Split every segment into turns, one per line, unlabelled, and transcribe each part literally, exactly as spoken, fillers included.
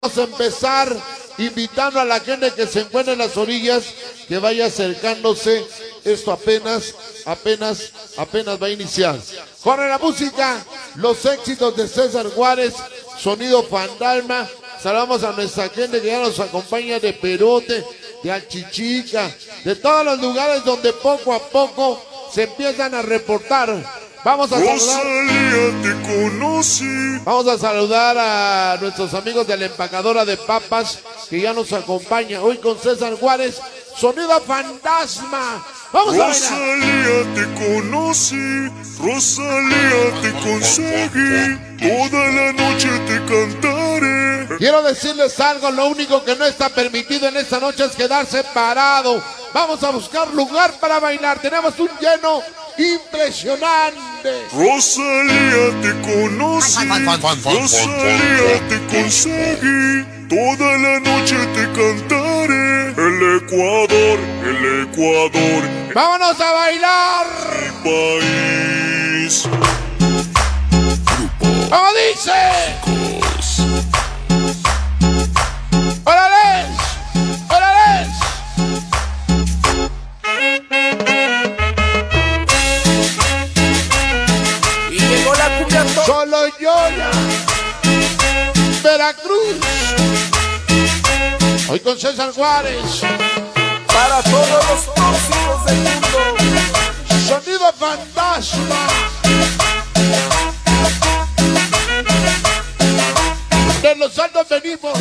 vamos a empezar invitando a la gente que se encuentre en las orillas, que vaya acercándose. Esto apenas, apenas, apenas va a iniciar. Corre la música, los éxitos de César Juárez, Sonido Fantasma. Saludamos a nuestra gente que ya nos acompaña de Perote, de Achichica, de todos los lugares donde poco a poco se empiezan a reportar. Vamos a saludar, vamos a saludar a nuestros amigos de la empacadora de papas que ya nos acompaña hoy con César Juárez, Sonido Fantasma. Vamos a
Rosalía, te conocí, Rosalía, te conseguí, toda la noche te cantaré.
Quiero decirles algo, lo único que no está permitido en esta noche es quedarse parado. Vamos a buscar lugar para bailar, tenemos un lleno impresionante.
Rosalía, te conocí, Rosalía, te conseguí, toda la noche te cantaré. El Ecuador, el Ecuador,
¡vámonos a bailar!
mi país.
¡Como dice! ¡Órales! ¡Órales!
Y llegó la cumbia to-
Solo Yola, Veracruz. Hoy con César Juárez,
para todos los tóxicos del mundo.
Sonido Fantasma. De los altos venimos,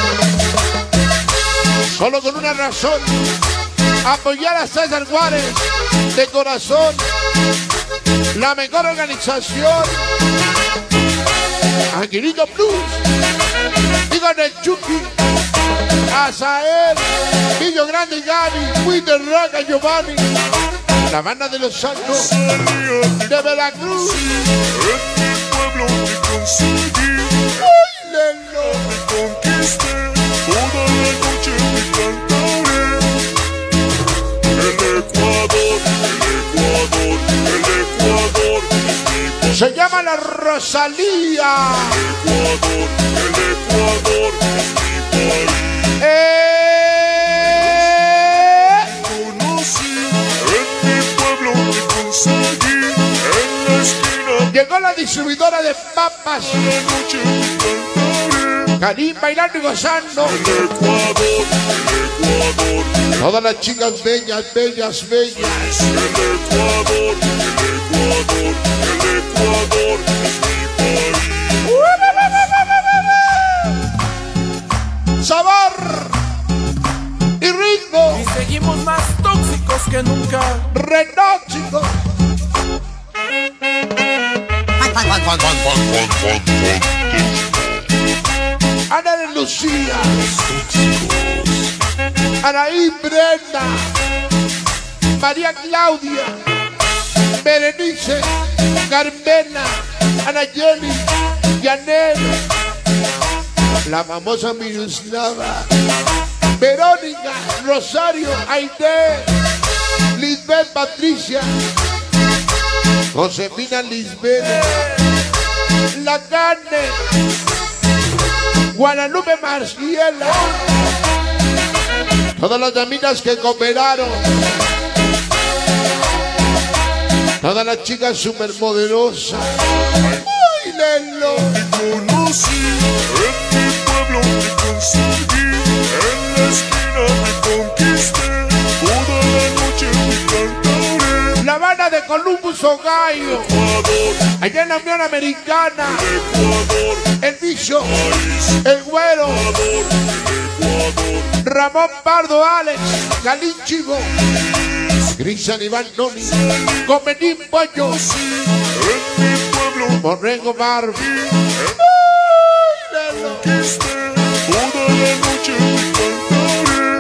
solo con una razón: apoyar a César Juárez de corazón, la mejor organización. Angelito Plus, digan el Chucky, Azael, Millo Grande y Gaby, Winter Raga Giovanni, la banda de los Santos de Veracruz.
En mi pueblo te conseguí,
¡Báilenlo!
te conquisté, toda la noche te cantaré. El Ecuador, el Ecuador, el Ecuador es mi país.
Se llama la Rosalía.
El Ecuador, el Ecuador es mi país.
¡Eh!
Conocí, en mi pueblo te conseguí, en la esquina
Llegó la distribuidora de papas,
de la noche te cantaré.
Karim bailando y gozando.
El Ecuador, el Ecuador,
Todas las chicas bellas, bellas, bellas.
el Ecuador, el Ecuador, el Ecuador es mi país.
Sabor y ritmo,
Y seguimos más tóxicos que nunca.
retóxico. Ana de Lucía, Anaí Brenda, María Claudia, Berenice, Carmena, Anayeli, Yanel, la famosa Miroslava, Verónica, Rosario, Aide, Lisbeth Patricia, Josefina Lisbeth, La Carne, Guadalupe Marciela, todas las amigas que cooperaron, todas las chicas superpoderosas. ¡Báilenlo!
Te conocí, en mi pueblo te conseguí, en la esquina te conquisté, toda la noche te cantaré.
La banda de Columbus Ohio,
Ecuador,
allá en la Unión Americana,
Ecuador,
el bicho,
país,
el güero,
Ecuador, Ecuador,
Ramón Pardo, Alex, Galín Chivo, Cristian Iván Noni, Comenín Pollo,
en mi pueblo
Borrego Barbie. ¡Báilenlo!
conquisté, toda la noche te cantaré.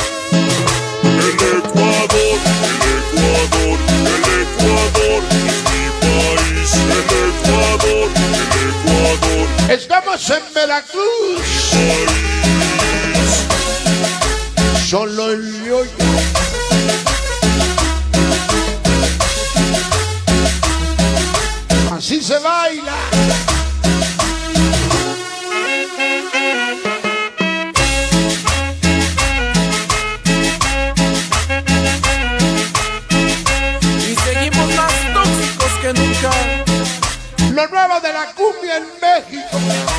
El Ecuador, el Ecuador, el Ecuador es mi país. El Ecuador, el Ecuador,
Estamos en Veracruz,
país.
solo el yoyo. Así se baila. en México.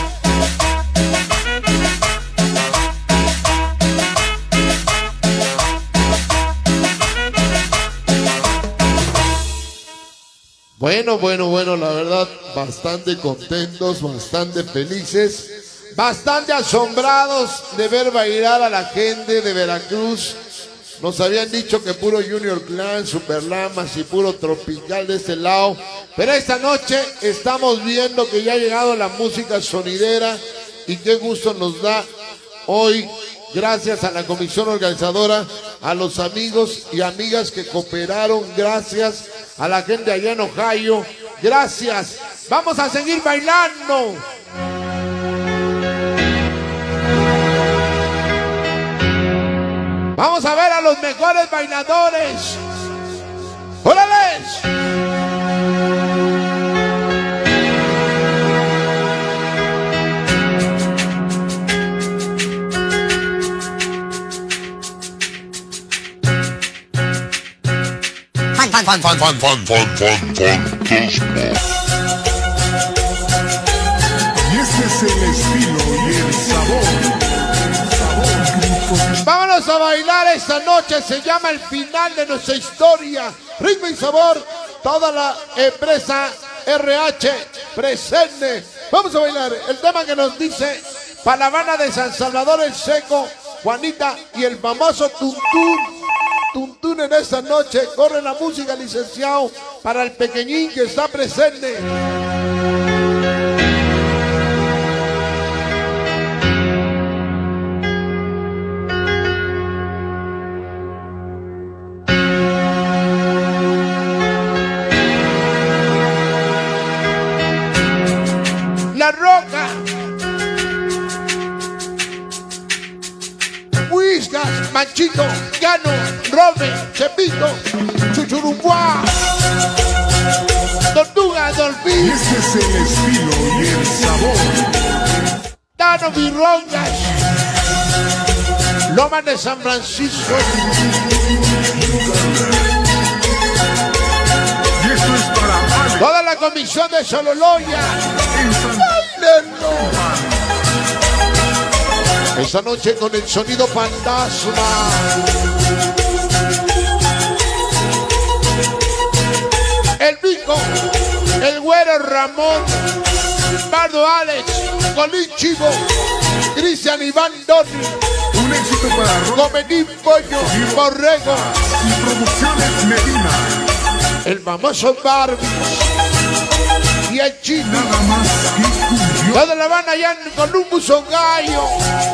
Bueno, bueno, bueno, la verdad, bastante contentos, bastante felices, bastante asombrados de ver bailar a la gente de Veracruz. Nos habían dicho que puro Junior Clan, Superlamas y puro Tropical de este lado. Pero esta noche estamos viendo que ya ha llegado la música sonidera y qué gusto nos da hoy, gracias a la comisión organizadora, a los amigos y amigas que cooperaron, gracias a la gente allá en Ohio, gracias. Vamos a seguir bailando. Vamos a ver a los mejores bailadores. ¡Órales!
Fan, fan, fan, fan, fan, fan, fan, fantasma.
Y este es el estilo y el sabor.
Vámonos a bailar esta noche, se llama el final de nuestra historia. Ritmo y sabor, toda la empresa R H presente. Vamos a bailar el tema que nos dice para la Habana de San Salvador el Seco, Juanita y el famoso Tuntún. Tuntún en esta noche, corre la música, licenciado, para el pequeñín que está presente. La Roca, Whiskas, Manchito, Gano, Robe, Chepito, Chuchurumbua, Tortuga, Dolphin,
Este es el estilo y el sabor.
Dano, Virrongas, Loma de San Francisco.
Y esto es para
Toda la comisión de Sololoya. Esta noche con el sonido fantasma. El Vico, el Güero Ramón, Bardo Alex, Colín Chivo, Cristian Iván Doni,
un éxito para Rock
Comenín Pollo, Borrego
y Producciones Medina.
El famoso Barbie y el Chino.
Nada más que cumbia.
Toda la Habana allá en Columbus, Ohio.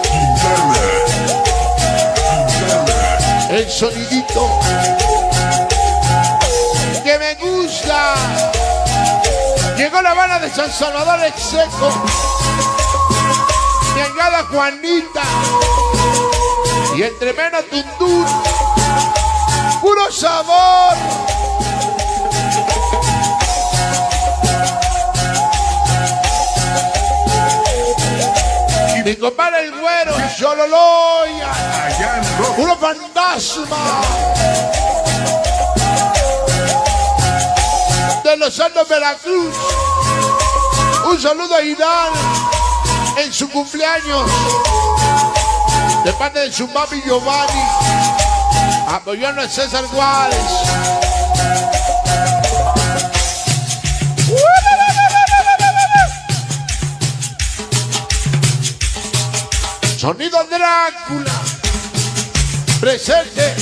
El sonidito que me gusta. Llegó la Habana de San Salvador el Seco. Mi ahijada Juanita y el tremendo Tuntún. Puro sabor. Mi compadre el Güero, Sololoya,
Allá en Rock.
puro fantasma de los Santos Veracruz. Un saludo a Irán en su cumpleaños de parte de su papi Giovanni, apoyando a César Juárez. Sonido Drácula presente.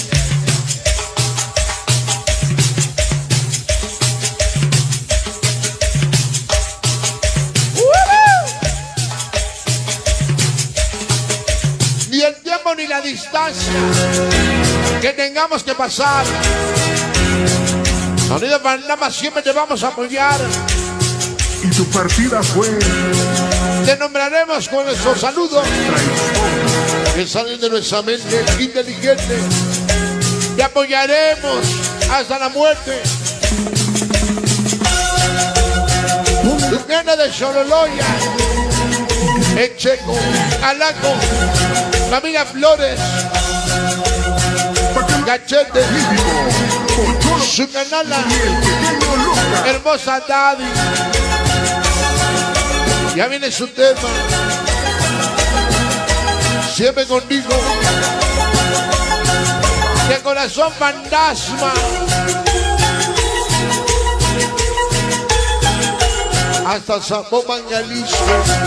Ni el tiempo ni la distancia que tengamos que pasar. Sonido Fantasma, siempre te vamos a apoyar.
Y tu partida fue
Te nombraremos con nuestros saludos
traición.
que salen de nuestra mente inteligente. Te apoyaremos hasta la muerte. Tu nena de Sololoya, el Checo, Alaco, Camila Flores, Cachete, su canala,
Y el pequeño Lucas.
hermosa Daddy, Ya viene su tema. Siempre contigo. De corazón fantasma. Hasta Zapopan, Jalisco.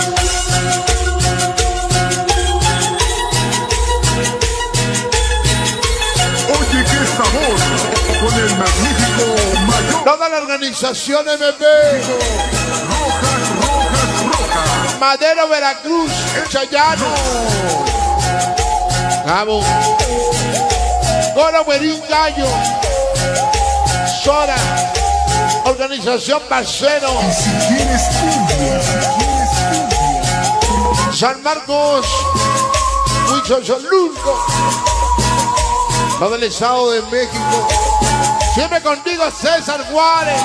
Oye, qué sabor con el magnífico Mayor.
Toda la organización M B.
Rojas, rojas, rojas.
Madero, Veracruz, Chayano. Cabo. Coro, Guerín, Gallo. Sora. Organización Parcero.
Y si quieres cumbia, si quieres cumbia.
San Marcos. Huichosolulco. Todo el Estado de México. Siempre contigo, César Juárez.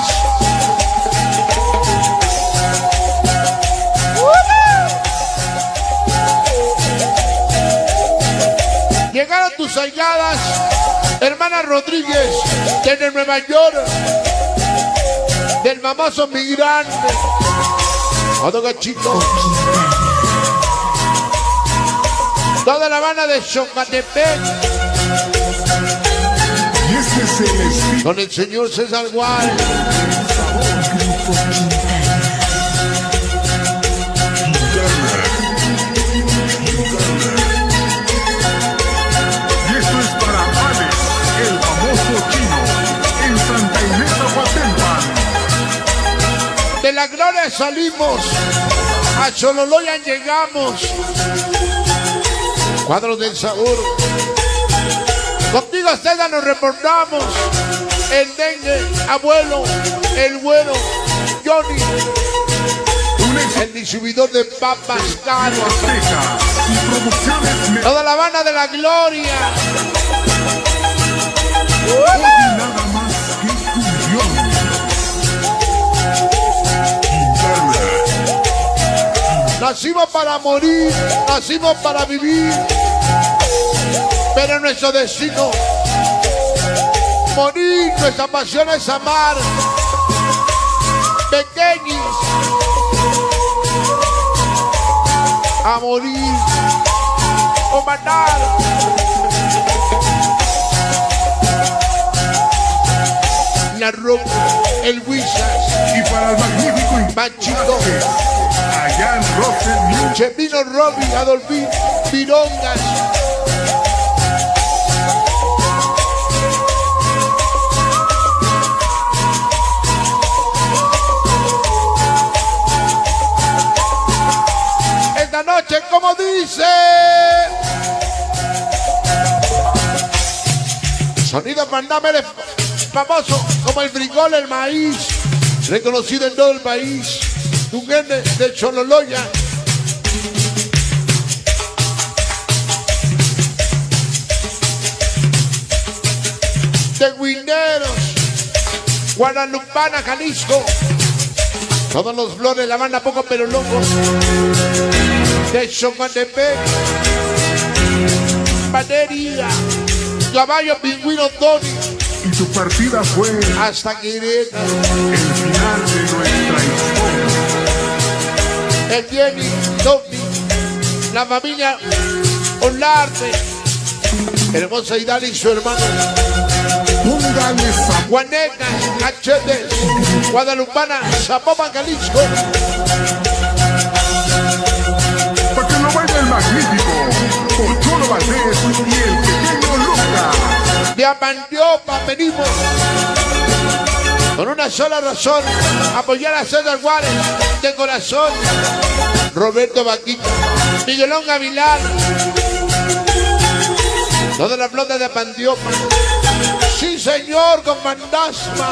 Llegaron tus allegadas, hermana Rodríguez, desde Nueva York, del famoso migrante. Otro gachito. Toda la Habana de Xocatepec.
Y este es el estilo.
Con el señor César Juárez.
Y esto es para Alex, el famoso chino, en Santa Inés Aguatempan.
De la gloria salimos, a Chololoyan llegamos. Cuadros del sabor. Contigo, César, nos reportamos. El dengue, abuelo, el güero, Johnny, el distribuidor de papas caro.
Azteca y producciones.
Toda la Habana de la gloria.
Oye, nada más que cumbión.
Nacimos para morir, nacimos para vivir, pero nuestro destino, morir, nuestra pasión es amar, pequeños, a morir o matar. La ropa, el Wizards,
Y para el magnífico y
Panchito,
allá en Rosen New.
Chemino, Robin, Adolfín, Pirongas. Esta noche, como dice, sonido Pandamere, famoso como el frijol, el maíz, reconocido en todo el país. Tu gente de Chololoya. De Guineros, Guadalupana, Jalisco. Todos los flores, la banda poco pero locos. De Xocatepec, Batería, Caballo, Pingüino, Tony.
Y tu partida fue el
Hasta Querétaro.
final de nuestra historia.
El Jenny, Tony, la familia Olarte, hermosa Idali y su hermano
Póngale sabor.
Guanecas, Cachetes, Guadalupana, Zapopan, Jalisco.
Para que lo baile el magnífico Pocholo Valdés y el pequeño Luca.
De Apantiopa venimos con una sola razón: apoyar a César Juárez de corazón. Roberto Vaquita, Miguelón Gavilán, toda la flota de Apantiopa. Sí, señor, con Fantasma.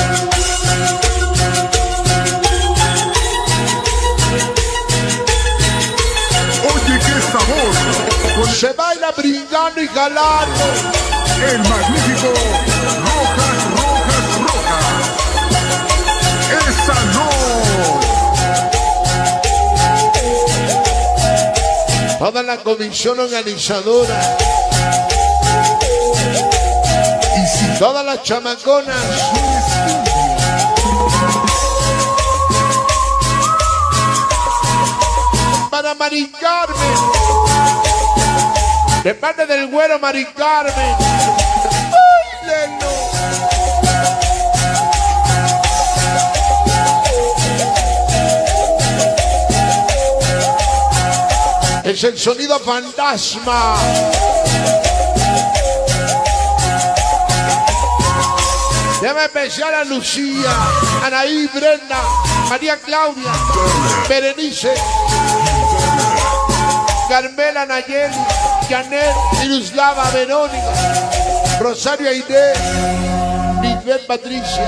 Oye, qué sabor con
Se baila brincando y jalando.
el magnífico Rojas, Rojas, Rojas. Esa no.
Toda la comisión organizadora,
Y si
todas las chamaconas, para Mari Carmen. De parte del güero Mari Carmen. ¡Ay, Lelo! Es el sonido fantasma. Tema especial a Lucía, Anaí, Brenda, María Claudia, Berenice, Carmela, Nayeli, Janet, Miroslava, Verónica, Rosario Aide, Lisbeth, Patricia.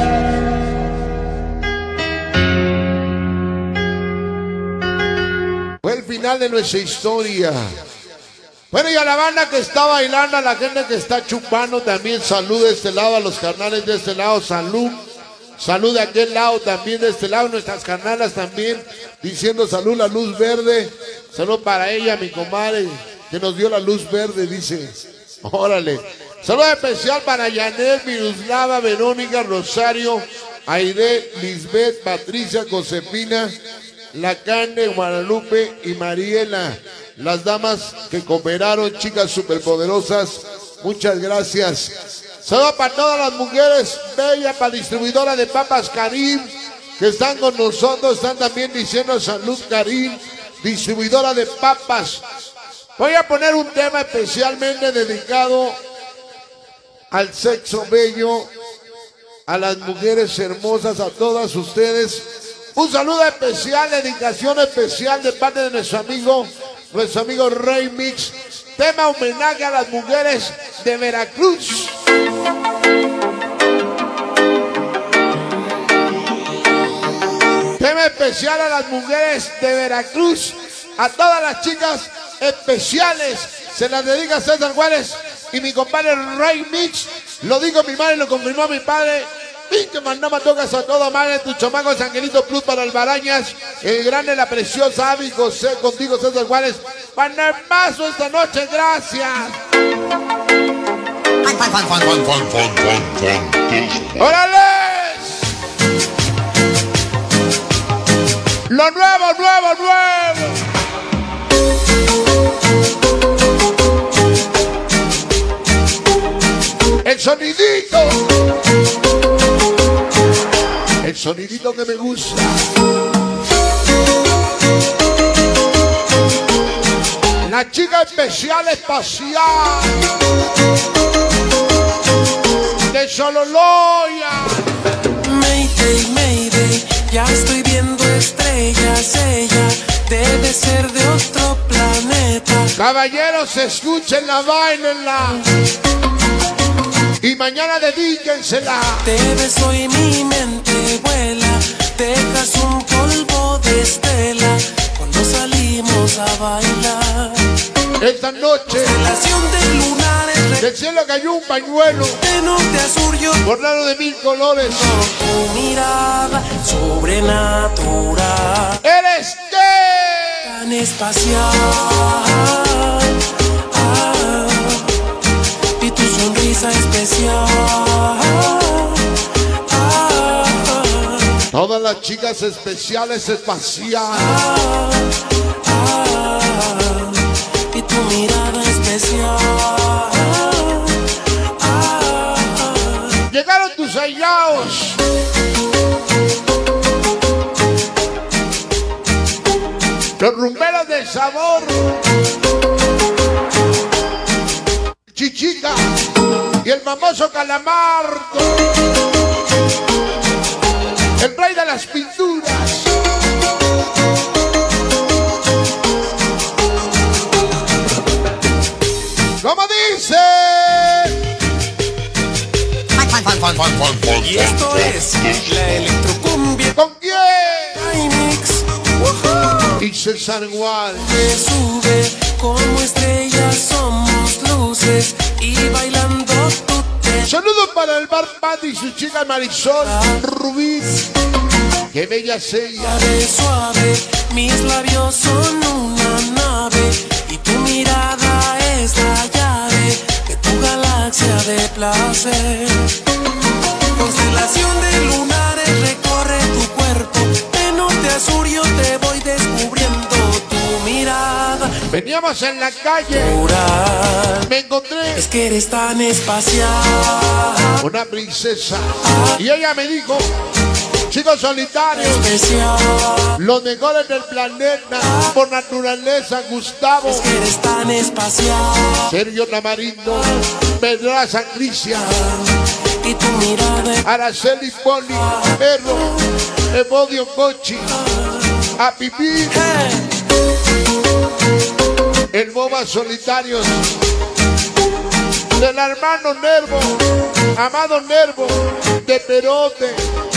Fue el final de nuestra historia. Bueno, y a la banda que está bailando, a la gente que está chupando, también salud de este lado, a los carnales de este lado, salud. Salud de aquel lado, también de este lado, nuestras carnalas también, diciendo salud, la luz verde. Salud para ella, mi comadre, que nos dio la luz verde, dice. Órale. Salud especial para Janet, Miroslava, Verónica, Rosario, Aide, Lisbeth, Patricia, Josefina, La Cane, Guadalupe y Mariela. Las damas que cooperaron, chicas superpoderosas, muchas gracias. Saludos para todas las mujeres bellas, para distribuidora de papas Karim, que están con nosotros, están también diciendo salud Karim, distribuidora de papas. Voy a poner un tema especialmente dedicado al sexo bello, a las mujeres hermosas, a todas ustedes. Un saludo especial, dedicación especial de parte de nuestro amigo, nuestro amigo Rey Mix. Tema homenaje a las mujeres de Veracruz. Tema especial a las mujeres de Veracruz. A todas las chicas especiales. Se las dedica César Juárez y mi compadre Rey Mix. Lo digo mi madre, lo confirmó mi padre. Pinche mandama tocas a toda madre, tus chamacos, Angelito Plus para Albarañas, el grande, la preciosa Avi José, contigo César Juárez. Para el paso esta noche, gracias. ¡Órale! Lo nuevo, nuevo, nuevo. El sonidito. El sonidito que me gusta. La chica especial espacial de Sololoya.
Mayday, Mayday, ya estoy viendo estrellas. Ella debe ser de otro planeta.
Caballeros, escúchenla, bailenla. Y mañana dedíquensela.
Te beso y mi mente vuela. Dejas un polvo de estela cuando salimos a bailar.
Esta noche,
Relación de lunares.
del cielo cayó un pañuelo.
De norte a sur yo.
Bordado de mil colores.
Tu mirada sobrenatural.
¿Eres qué?
Tan espacial. Sonrisa especial. Ah,
Todas las chicas especiales espaciales.
ah, ah, y tu mirada especial. Ah,
Llegaron tus hallados. Los rumberos del sabor. Chichica y el famoso Calamardo, el rey de las pinturas. ¿Cómo dice?
y esto es la electrocumbia.
¿Con quién?
Remix. Woohoo.
Y César Juárez.
Me sube como estrellas, somos luces y bailando tú te.
Saludos para el Bar Patty y su chica Marisol Rubí. Qué bella es ella.
Suave, suave, mis labios son una nave y tu mirada es la llave de tu galaxia de placer. Constelación de lunares recorre tu cuerpo, de norte a sur yo te voy descubriendo. Tu
Veníamos en la calle, me encontré
Es que eres tan espacial.
una princesa y ella me dijo, chicos solitarios,
Especial.
los mejores del planeta por naturaleza, Gustavo,
Es que eres tan espacial.
Sergio Tamarindo, Pedraza Cristian,
Y tu mirada
Araceli Poli, Perro, Evodio Cochi, a Pipí, el Boba Solitarios, del hermano Nervo, Amado Nervo, de Perote.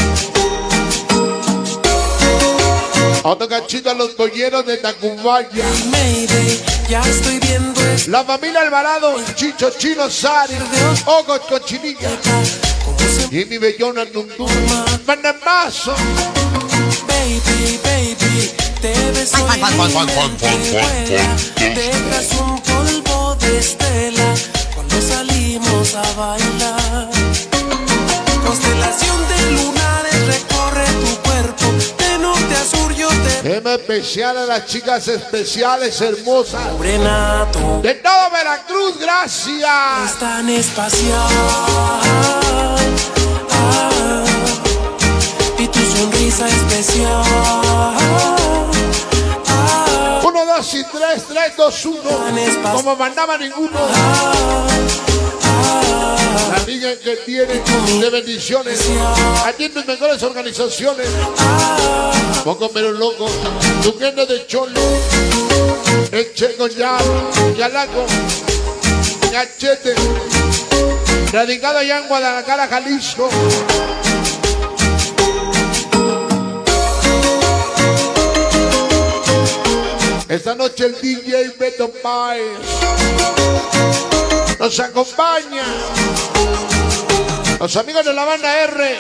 Otro cachito a los polleros de Tacubaya.
Mayday, ya estoy viendo esto.
La familia Alvarado, Chicho Chino Sari, Ogos Cochinilla,
Como se
Jimmy Bellona Nundú, Manamazo,
baby, baby, te beso y mi mente vuela. Dejas un polvo de estela cuando salimos a bailar. Constelación de lunares recorre tu cuerpo, de norte a sur yo te
tema especial a las chicas especiales hermosas
sobrenato.
de todo Veracruz, gracias.
Es tan espacial. Ah, y tu sonrisa especial. Ah,
Uno, dos y tres, tres, dos, uno, como mandaba ninguno. La niña que tiene de bendiciones, aquí en tus mejores organizaciones, poco pero loco, tu gente de Cholo, el Checo ya, Yalaco, Gachete, radicado allá en Guadalajara, Jalisco. Esta noche el D J Beto Páez nos acompaña. Los amigos de la banda R,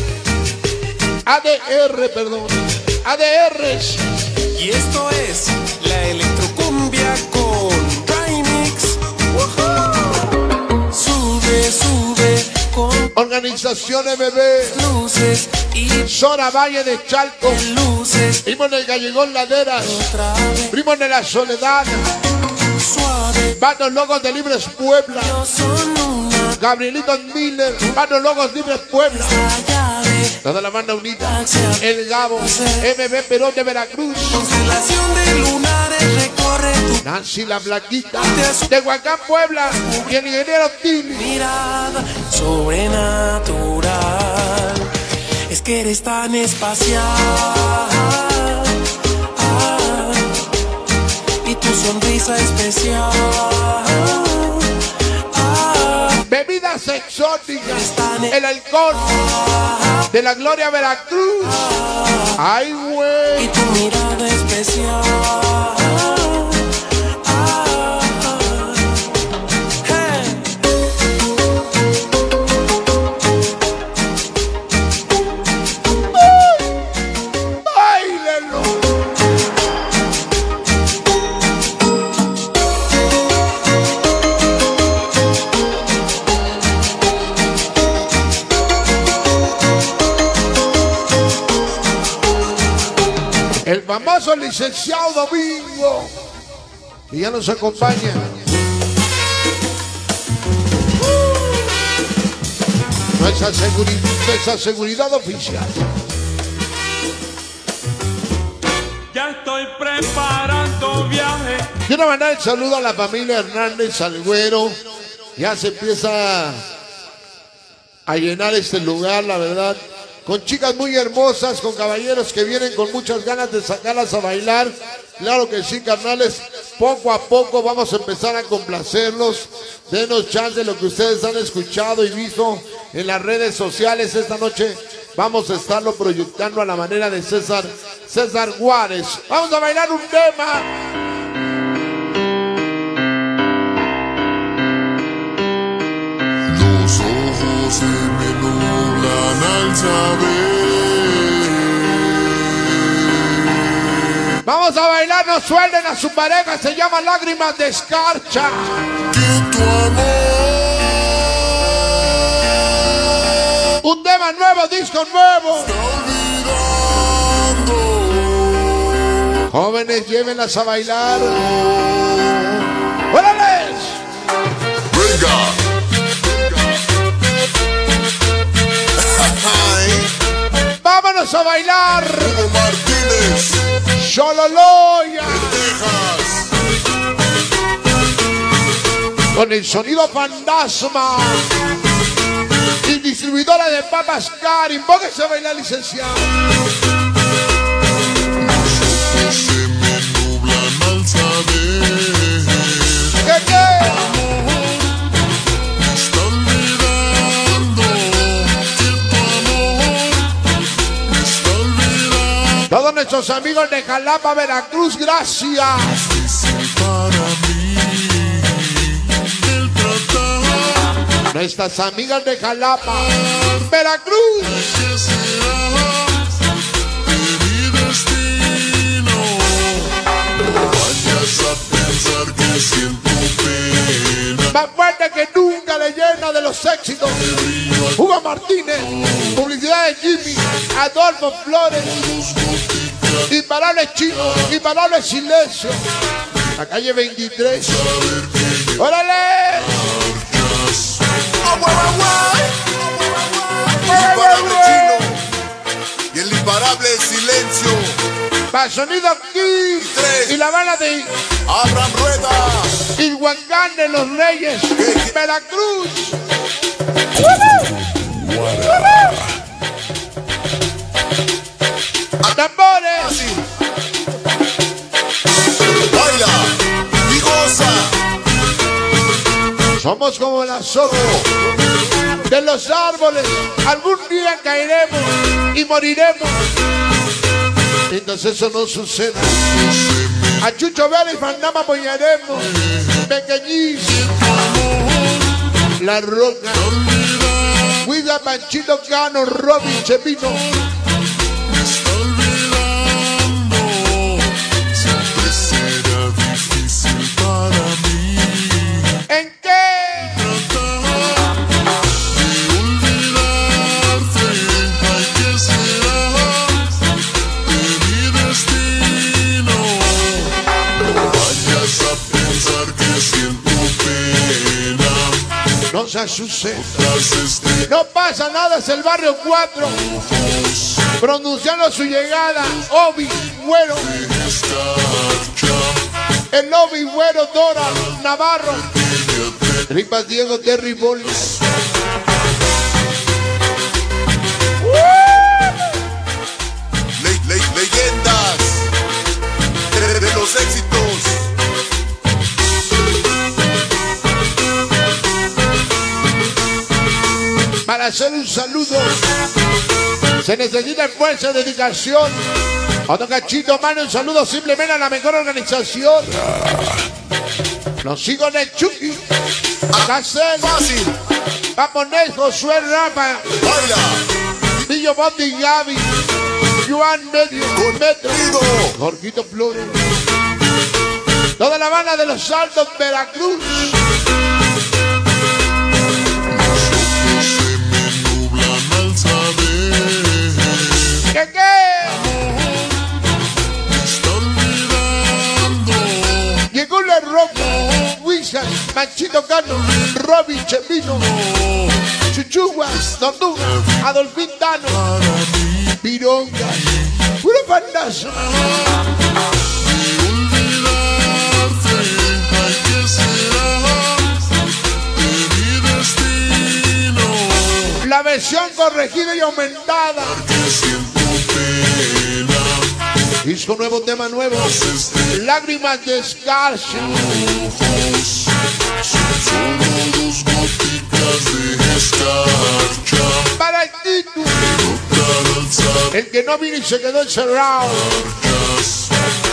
A D R, perdón, A D Rs.
y esto es la electrocumbia con Remix. ¡Woohoo! Sube, sube con
Organizaciones Bebé,
luces y
Sora Valle de Chalco,
luces.
Primos del Gallegón Laderas,
Otra vez
Primos de la Soledad,
suave.
Bandos Locos de Libres Puebla,
Yo son una
Gabrielito Miller, Bandos Locos Libres Puebla,
llave.
toda la banda unida, El Gabo, M B Perón de Veracruz,
Constelación de lunares recorre tu
Nancy la Blanquita, de Huacán, Puebla, y el ingeniero Tini.
mirada sobrenatural. Es que eres tan espacial. Ah, y tu sonrisa especial. Ah,
Bebidas exóticas, el alcohol de la Gloria Veracruz. Ay,
y
güey.
tu mirada especial. Ah, hey.
Báilelo. El famoso licenciado Domingo, que ya nos acompaña. Nuestra seguridad, nuestra seguridad oficial.
Ya estoy preparando viaje.
Quiero mandar el saludo a la familia Hernández Salguero. Ya se empieza a llenar este lugar, la verdad. Con chicas muy hermosas, con caballeros que vienen con muchas ganas de sacarlas a bailar. Claro que sí, carnales. Poco a poco vamos a empezar a complacerlos. Denos chance de lo que ustedes han escuchado y visto en las redes sociales. Esta noche vamos a estarlo proyectando a la manera de César, César Juárez. Vamos a bailar un tema.
Los ojos se me nublan al saber
Vamos a bailar, no suelten a su pareja. Se llama Lágrimas de Escarcha.
que tu amor
Un tema nuevo, disco nuevo.
está olvidando.
Jóvenes, llévenlas a bailar. ¡Órale!
Venga.
¡Vámonos a bailar!
Hugo Martínez.
¡Xololoya!
Texas.
Con el sonido fantasma. Y distribuidora de papas Karin. Póngase a bailar, licenciado.
Se me nublan al saber.
¿Qué qué?
Me está olvidando que tu amor me está olvidando.
Todos nuestros amigos de Jalapa, Veracruz, gracias.
Difícil para mí el tratar.
Nuestras amigas de Jalapa, Veracruz.
¿Qué será de mi destino? No vayas a pensar que siento pena.
Más fuerte que nunca, leyenda de los éxitos. Hugo Martínez, publicidad de Jimmy, Adolfo Flores, Imparable Chino, Imparable Silencio. La calle veintitrés. ¡Órale!
Imparable Chino y el imparable Silencio.
Pa' Sonido King y la bala de
Abraham Rueda.
Iguacán de los Reyes, Veracruz. ¡A tambores!
Baila y goza.
Somos como las hojas de los árboles. Algún día caeremos y moriremos. Mientras eso no suceda, a Chucho Vera y Fandama apoyaremos. Pequeñísimo. La Roca. Cuida Panchito Cano, Robin Chepino.
Me está olvidando. Siempre será difícil para mí.
¿En qué?
Tratar de olvidarte. Ay, ¿qué será de mi destino? No vayas a pensar que siento pena.
No se asuste.
Tras este
No pasa nada, es el barrio cuatro. Pronunciando su llegada, Obi, Güero.
escarcha.
El Obi, Güero, Dora, Navarro. Tripas Diego, Terry Bolis.
Le- le- leyendas de, de los éxitos.
Para hacer un saludo se necesita fuerza, dedicación. Otro cachito, mano, un saludo simplemente a la mejor organización. Los hijos de Chucky, Casel,
Fácil.
Paponés, Josué Rafa,
Baila
Pillo Bondi y Gaby, Joan Medio, Metro,
contigo.
Jorgito Flores. Toda la banda de los Altos, Veracruz.
Se me nublan al saber.
¿Qué qué?
Me está olvidando.
Llegó la Roca, Wizard, Manchito Cano, Robin Chepino, Chuchugua, Tortuga, Adolfín Tano, Pironga, puro fantasma.
De olvidarte. Ay, ¿qué será de mi destino?
La versión corregida y aumentada.
Que siento pena.
Disco nuevo, tema nuevo.
Este
Lágrimas de Scarce.
ojos son solo dos gotitas de escarcha.
Para el título,
Para alzar
el que no vino y se quedó encerrado.
marchas.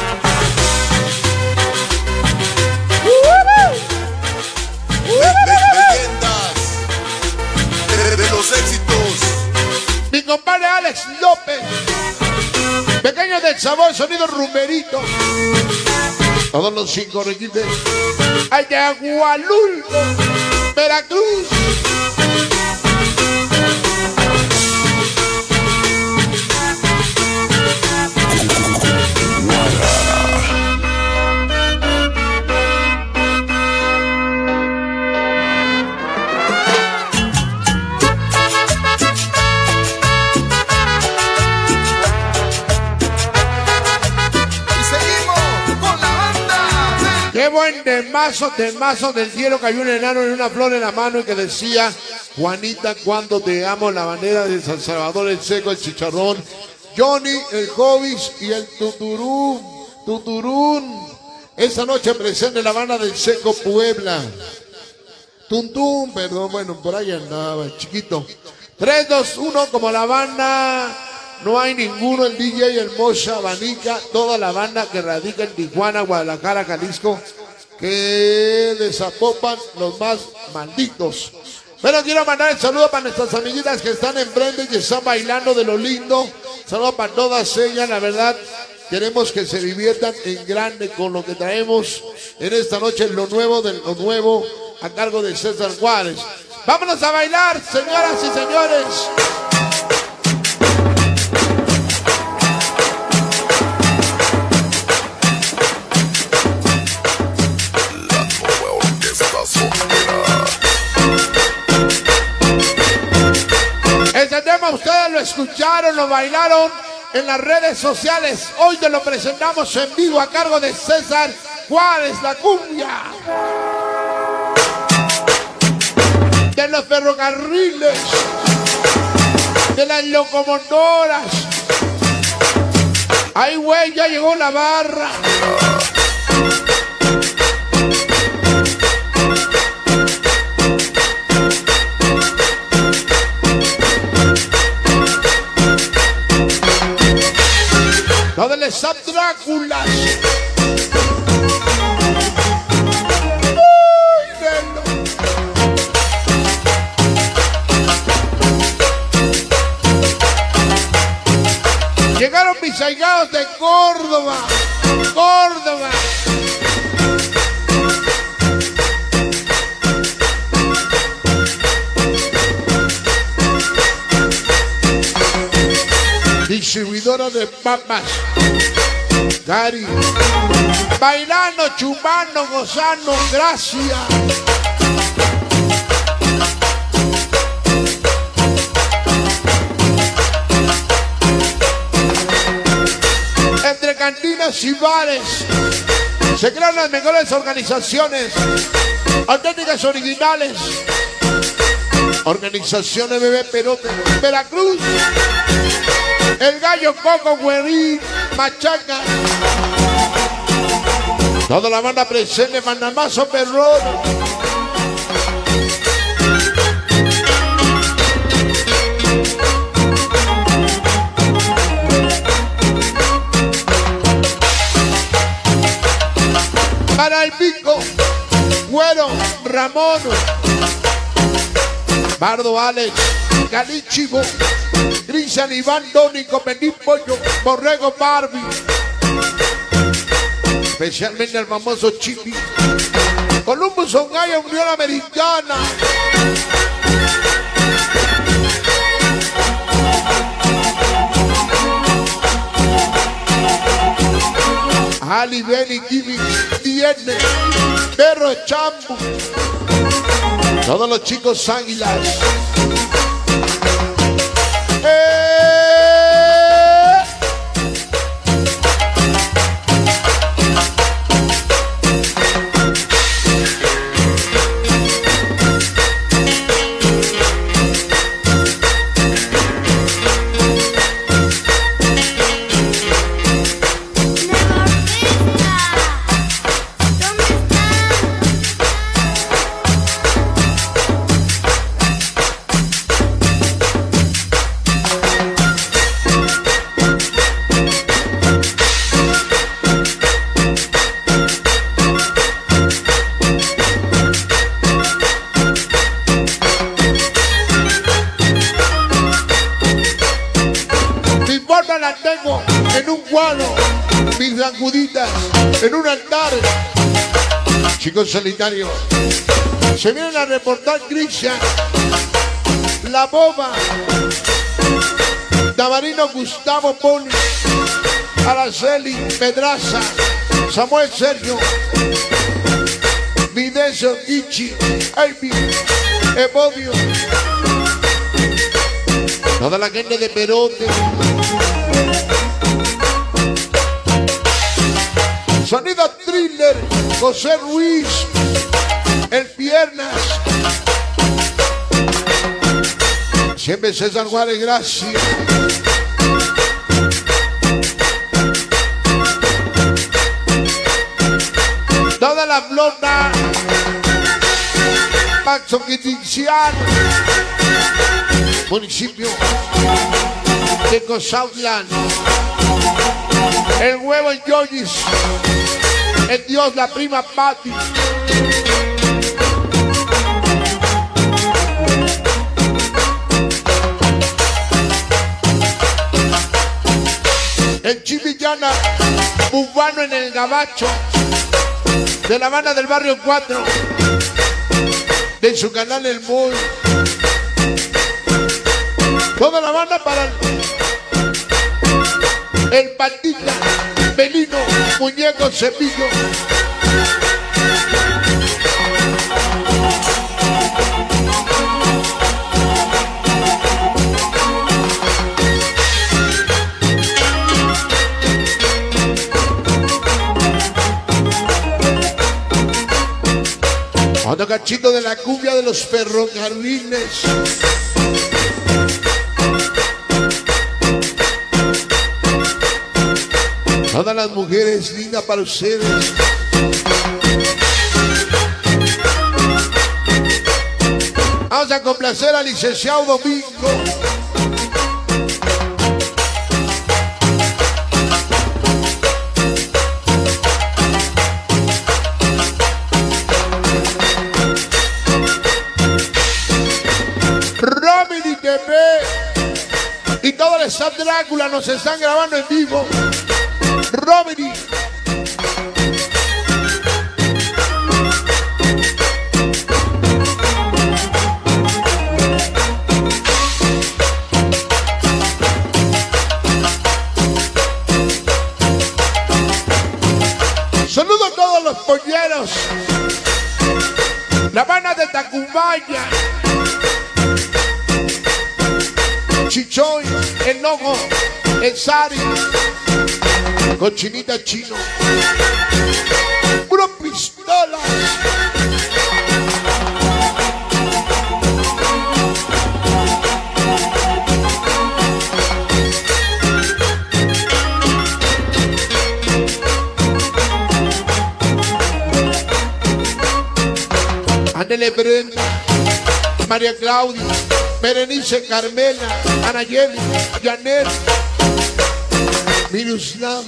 Le- le- leyendas de, de los éxitos.
Mi compadre Alex López. Pequeño del sabor, sonido rumberito. Todos los cinco requites. Ayagualulco, Veracruz.
Guara.
buen temazo, temazo del cielo. Cayó un enano en una flor en la mano y que decía: Juanita, cuando te amo. La bandera de San Salvador, el Seco, el Chicharrón, Johnny, el Jovis y el Tuturún. Tuturún. Esa noche presente la banda del Seco Puebla. Tuntún, perdón, bueno, por ahí andaba, chiquito. tres, dos, uno, como la banda. No hay ninguno, el D J, el Mocha, Abanica, toda la banda que radica en Tijuana, Guadalajara, Jalisco, que desapopan los más malditos. Pero quiero mandar el saludo para nuestras amiguitas que están en Brenda y están bailando de lo lindo. Saludo para todas ellas, la verdad. Queremos que se diviertan en grande con lo que traemos en esta noche, lo nuevo de lo nuevo, a cargo de César Juárez. Vámonos a bailar, señoras y señores. Este tema ustedes lo escucharon, lo bailaron en las redes sociales. Hoy te lo presentamos en vivo a cargo de César Juárez, la cumbia de los ferrocarriles, de las locomotoras. Ay, güey, ya llegó la barra. Lo del Sap Dráculas. Uy, neno. Llegaron mis ahijados de Córdoba. Córdoba. Distribuidora de papas, Gary, bailando, chupando, gozando, gracias. Entre cantinas y bares se crean las mejores organizaciones, auténticas, originales. Organizaciones Bebé Perote, Veracruz. El Gallo Coco, Güerín, Machaca. Toda la banda presente, Mandamazo Perrón. Para el Pico, Güero, Ramón, Bardo Alex, Galichivo, Cristian, Iván, Dónico, Penín Pollo, Borrego, Barbie. Especialmente el famoso Chipi. Columbus, Ongaya, Unión Americana. Ali, Benny, Kimi, Tiene, Perro, Chambu. Todos los chicos águilas. En un altar, chicos solitarios, se vienen a reportar Grisha, La Boba, Tamarino, Gustavo Poli, Araceli, Pedraza, Samuel Sergio, Videso, Ichi, Ivy, Evodio, toda la gente de Perote. Sonido Thriller, José Ruiz, El Piernas. Siempre César Juárez, gracias. Toda la flota. Paxo Quitinciano. Municipio de Cozatlán. El huevo en Yoyis. El Dios, la prima Patti. En Chivillana, Bubano en el Gabacho, de la banda del barrio cuatro, de su canal El Muy. Toda la banda para el, el Patita, Belino, Muñeco, Cepillo. Otro cachito de la cumbia de los ferrocarriles. Todas las mujeres lindas para ustedes. Vamos a complacer al licenciado Domingo. Romini T V y todo el staff Drácula nos están grabando en vivo. Romini. Saludo a todos los polleros. La banda de Tacubaya. Chichoy, el Nogo, el Sari, Cochinita Chino, puro pistola. Ándele Brenda, María Claudia, Berenice, Carmela, Anayeli, Janet, Miroslava.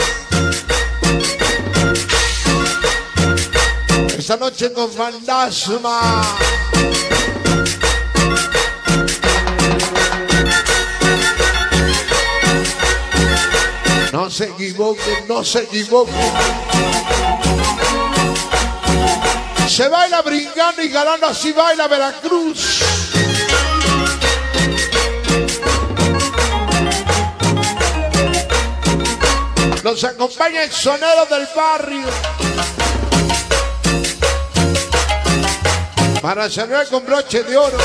Esta noche con Fantasma. No se equivoquen, no se equivoquen. Se baila brincando y galando, así baila Veracruz. Nos acompaña el sonero del barrio para cerrar con broche de oro.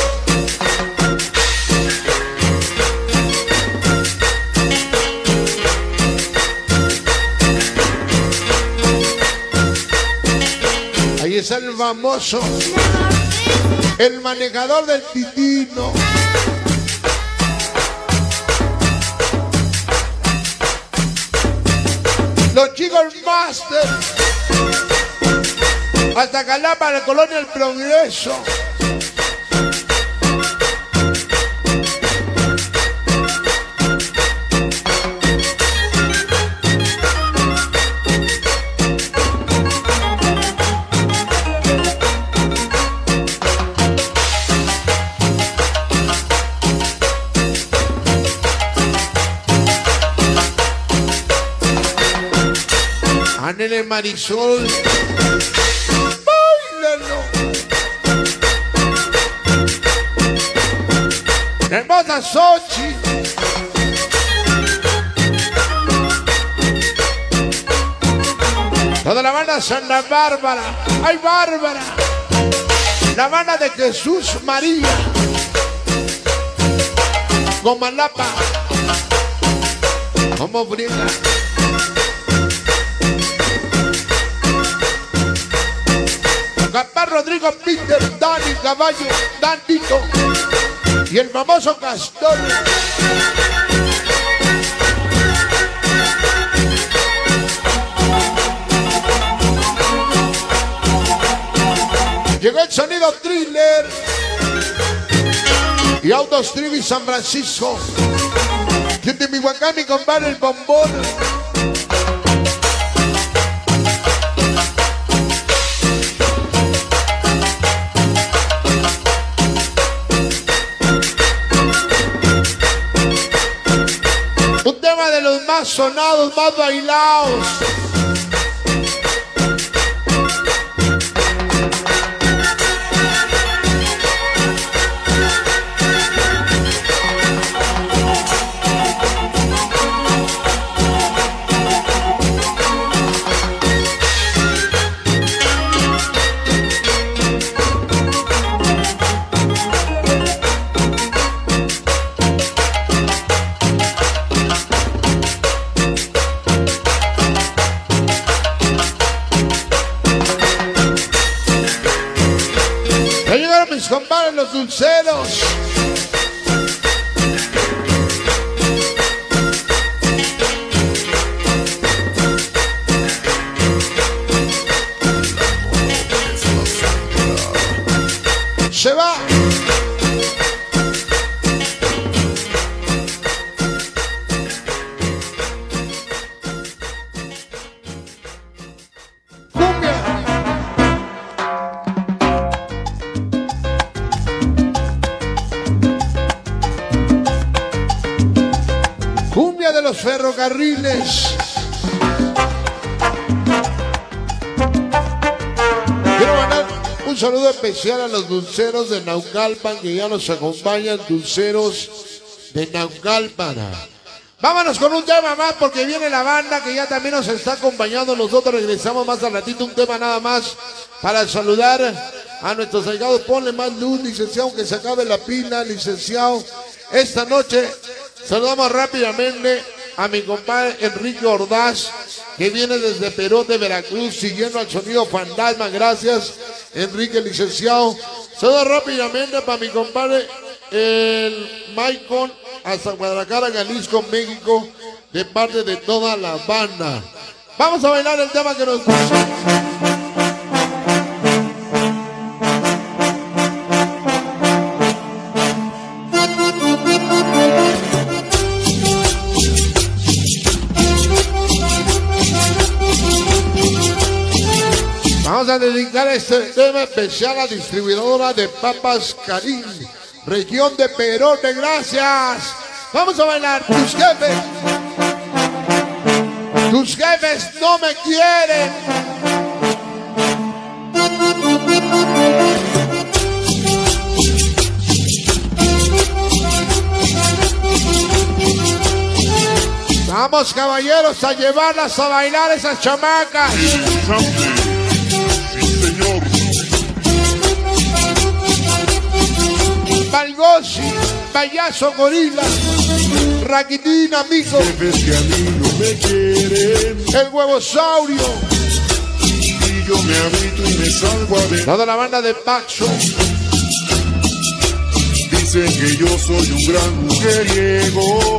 Ahí está el famoso, el manejador del Titino. Los chicos Master, hasta Calapa, la colonia El Progreso. Anele Marisol, bailalo. Hermosa Sochi. Toda la banda Santa Bárbara. ¡Ay, Bárbara! La banda de Jesús María. Gomalapa. ¿Cómo brinda? Gaspar Rodrigo, Peter, Dani, Caballo, Dandito y el famoso Castor. Llegó el sonido Thriller y Autos Trivi San Francisco. Desde Mihuacán, mi compadre el bombón. Un tema de los más sonados, más bailados. Mis compadres los dulceros. Se va. De los ferrocarriles. Quiero mandar un saludo especial a los dulceros de Naucalpan que ya nos acompañan, dulceros de Naucalpan. Vámonos con un tema más porque viene la banda que ya también nos está acompañando. Nosotros regresamos más al ratito, un tema nada más para saludar a nuestros allegados. Ponle más luz, licenciado, que se acabe la pila, licenciado. Esta noche saludamos rápidamente a mi compadre Enrique Ordaz, que viene desde Perote, Veracruz, siguiendo al sonido fantasma. Gracias, Enrique, licenciado. Saludos rápidamente para mi compadre el Maicon, hasta Guadalajara, Jalisco, México, de parte de toda la banda. Vamos a bailar el tema que nos gusta. Vamos a dedicar este tema especial a la distribuidora de papas Karim, región de Perote. Gracias. Vamos a bailar. Tus jefes, tus jefes no me quieren. Vamos, caballeros, a llevarlas a bailar esas chamacas. Balgosi, Payaso Gorila, Raquitín, amigo.
Jefes que a mí no me quieren.
El Huevosaurio.
Y yo me habito y me salgo a ver.
Toda la banda de Paxo.
Dicen que yo soy un gran mujeriego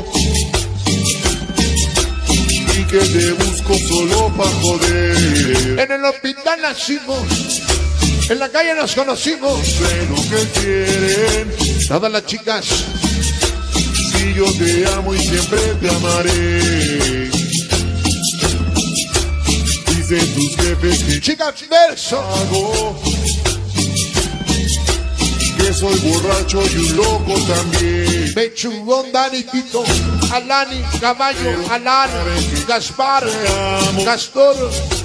y que te busco solo para joder.
En el hospital nacimos, en la calle nos conocimos.
Sé lo que quieren.
Todas las chicas.
Si yo te amo y siempre te amaré. Dicen tus jefes que
Chicas verso.
hago, que soy borracho y un loco también.
Pechugón, Dani, Tito, Alani, Caballo, Alan, Gaspar, Castor.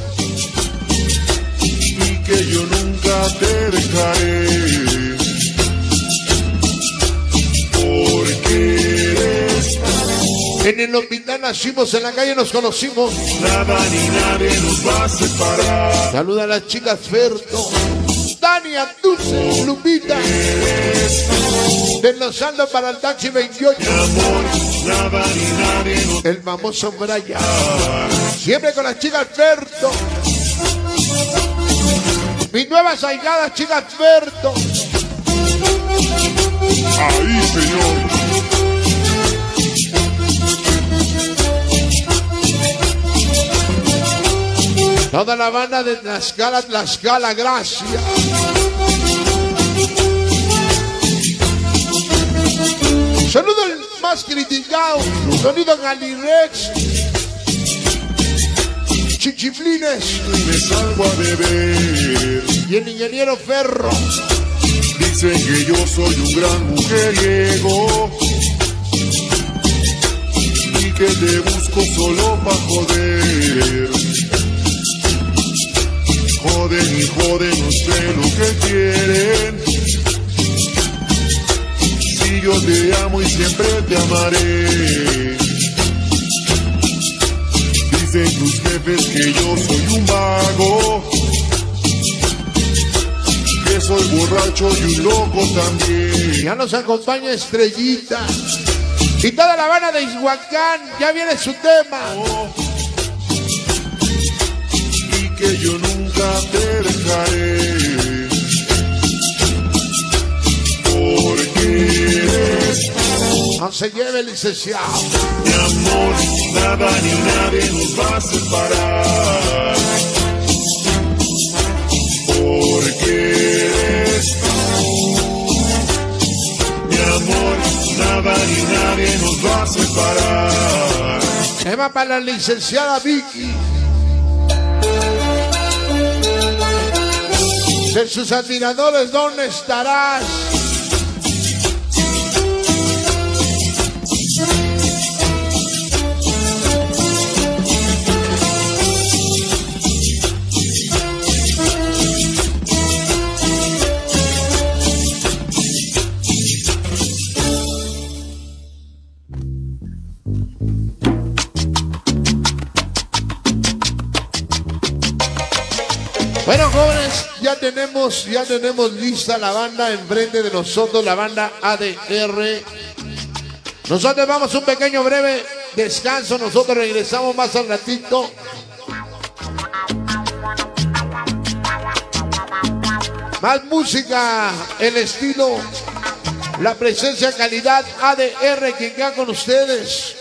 Y que yo nunca te dejaré. Porque eres tú.
En el hospital nacimos, en la calle nos conocimos.
Nada ni nadie nos va a separar.
Saluda a las chicas Ferto, Dania, Dulce, Lupita. De Los Aldos para el taxi veintiocho.
Mi amor, nada ni nadie nos
El famoso Brian. Siempre con las chicas Ferto. Mis nuevas ahijadas, chicas Berto.
Ahí, señor.
Toda la banda de Tlaxcala, Tlaxcala, gracias. Saludo al más criticado, sonido Galirex. Chichiflines.
Me salgo a beber.
Y el ingeniero Ferro.
Dicen que yo soy un gran mujeriego y que te busco solo pa' joder. Joden y joden, no sé lo que quieren. Si yo te amo y siempre te amaré. Dicen tus jefes que yo soy un vago, que soy borracho y un loco también.
Ya nos acompaña Estrellita. Y toda la Habana de Izhuacán, ya viene su tema.
Y que yo nunca te dejaré, porque eres
no se lleve, licenciado.
mi amor, nada ni nadie nos va a separar, porque eres mi amor, nada ni nadie nos va a separar.
Tema para la licenciada Vicky. De sus admiradores, ¿dónde estarás? Bueno, jóvenes, ya tenemos, ya tenemos lista la banda enfrente de nosotros, la banda A D R. Nosotros vamos a un pequeño breve descanso, nosotros regresamos más al ratito. Más música, el estilo, la presencia, calidad, A D R, quien queda con ustedes.